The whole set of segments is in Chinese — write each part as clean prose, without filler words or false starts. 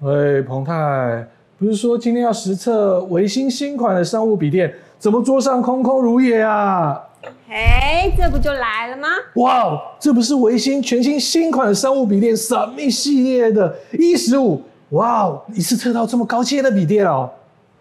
喂，彭太，不是说今天要实测微星新款的商务笔电，怎么桌上空空如也啊？ 这不就来了吗？ 哇，这不是微星全新款的商务笔电 Summit 系列的E15，哇，一次测到这么高阶的笔电哦。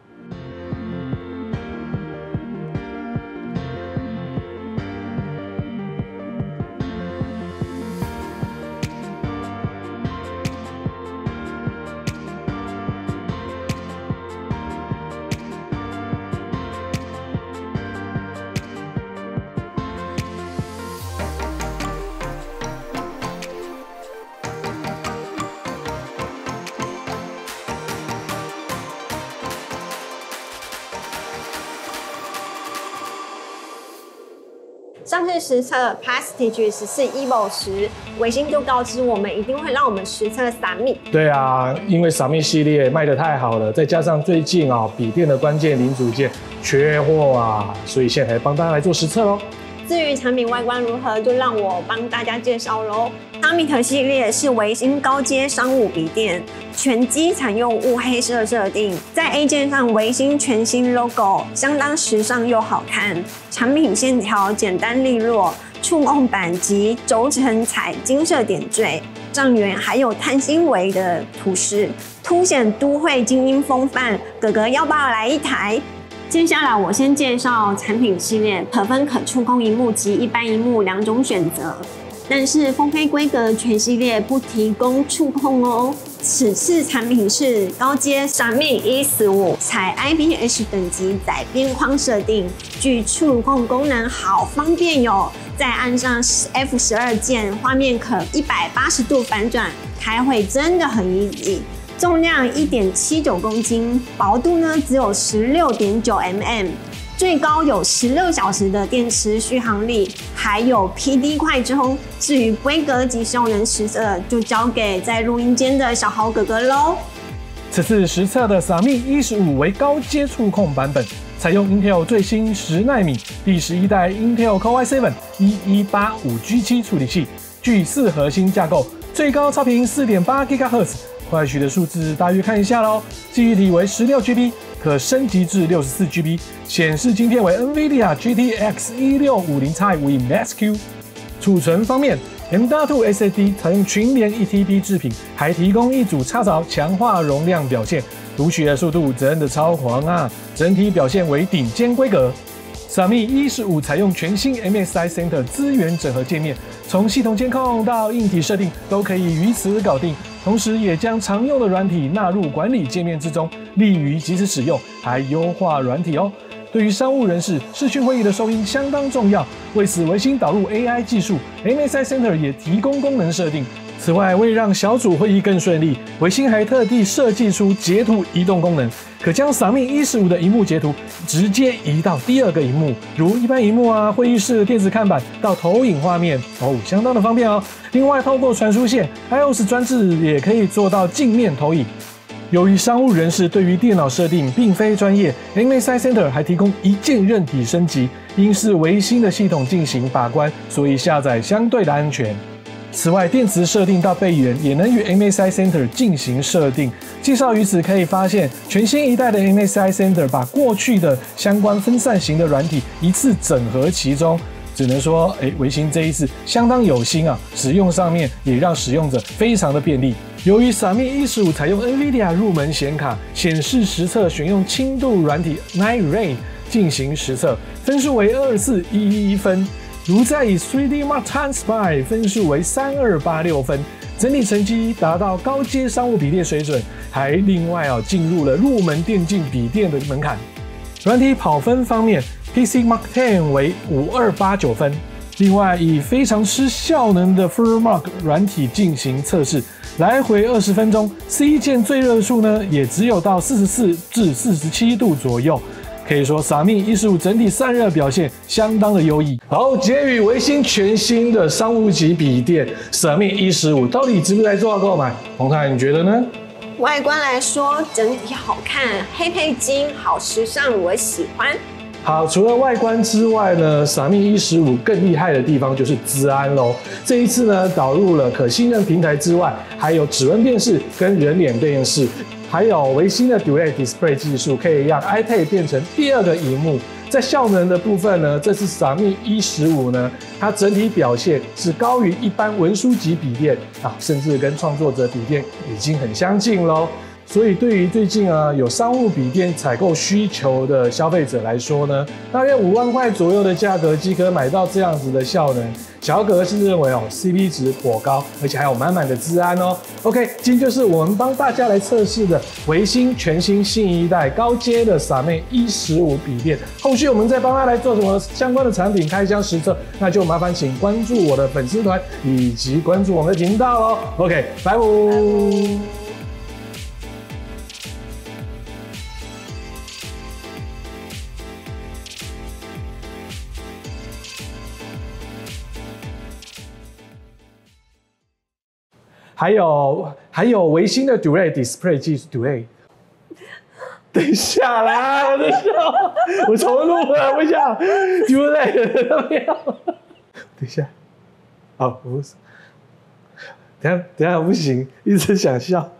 上次实测 Prestige 14 Evo 时，微星就告知我们一定会让我们实测Summit。 对啊，因为Summit系列卖得太好了，再加上最近笔电的关键零组件缺货啊，所以现在帮大家来做实测咯。 至于产品外观如何，就让我帮大家介绍咯。Summit 系列是微星高阶商务笔电，全机采用雾黑色设定，在 A 键上微星全新 logo， 相当时尚又好看。产品线条简单利落，触控板及轴承采金色点缀，上缘还有碳纤维的图示，凸显都会精英风范。哥哥要不要来一台？接下来我先介绍产品系列，可分可触控萤幕及一般萤幕两种选择。但是峰飞规格全系列不提供触控哦。此次产品是高阶Summit E15，采 IPS 等级窄边框设定，具触控功能，好方便哟！再按上 F12键，画面可180度反转，开会真的很 easy。重量 1.79公斤，薄度呢只有 16.9 mm。最高有16小时的电池续航力，还有 PD 快充。至于规格及效能实测，就交给在录音间的小豪哥哥喽。 此次实测的Summit E15为高阶触控版本，采用 Intel 最新10奈米第11代 Intel Core i7 1185G7 处理器，具4核心架构，最高超频 4.8 GHz。快取的数字大约看一下咯，记忆体为16GB， 可升级至64GB， 显示晶片为 NVIDIA GTX 1650X5 Max-Q。储存方面 ，M.2 SSD 采用群联 1TB 制品，还提供一组插槽强化容量表现，读取的速度真的超狂啊！整体表现为顶尖规格。Summit E15采用全新 MSI Center 资源整合界面，从系统监控到硬体设定都可以于此搞定。同时，也将常用的软体纳入管理界面之中，利于即时使用，还优化软体哦。对于商务人士，视讯会议的收音相当重要。为此，微星导入 AI 技术 ，MSI Center 也提供功能设定。此外，为让小组会议更顺利，微星还特地设计出截图移动功能，可将Summit E15的萤幕截图直接移到第二个萤幕，如一般萤幕啊、会议室的电子看板到投影画面哦，相当的方便哦。另外，透过传输线 ，iOS 专制也可以做到镜面投影。由于商务人士对于电脑设定并非专业 ，MSI Center 还提供一键韧体升级，因是微星的系统进行把关，所以下载相对的安全。此外，电池设定到备源也能与 MSI Center 进行设定。介绍于此可以发现，全新一代的 MSI Center 把过去的相关分散型的软体一次整合其中。只能说，微星这一次相当有心啊，使用上面也让使用者非常的便利。由于Summit E15采用 NVIDIA 入门显卡，显示实测选用轻度软体 Night Rain 进行实测，分数为24111分。如在以 3D Mark Time Spy 分数为3286分，整体成绩达到高阶商务笔电水准，还另外进入了入门电竞笔电的门槛。软体跑分方面 ，PC Mark 10为5289分。另外，以非常吃效能的 FurMark 软体进行测试，来回20分钟 ，C 键最热数呢也只有到44至47度左右。可以说Summit E15整体散热表现相当的优异。好，结语微星全新的商务级笔电Summit E15到底值不值得做到购买？洪太，你觉得呢？ 外观来说，整体好看，黑配金，好时尚，我喜欢。 好，除了外观之外呢，Xiaomi 15更厉害的地方就是资安咯。这一次呢，导入了可信任平台之外，还有指纹辨识跟人脸辨识，还有微星的 Duet Display 技术，可以让 iPad 变成第二个萤幕。在效能的部分呢，这次Xiaomi 15呢，它整体表现是高于一般文书级笔电啊，甚至跟创作者笔电已经很相近咯。所以对于最近有商务笔电采购需求的消费者来说呢，大约5万块左右的价格即可买到这样子的效能。小格是认为CP 值颇高，而且还有满满的资安哦。OK， 今天就是我们帮大家来测试的微星全新新一代高阶的Xiaomi 15笔电。后续我们再帮他来做什么相关的产品开箱实测，那就麻烦请关注我的粉丝团以及关注我们的频道哦。OK， 拜拜。还有微星的 Duet Display 技术 Duet。等一下啦，我的笑，我重录了，不想 Duet 都没有。等一下，不是，等一下不行，一直想笑。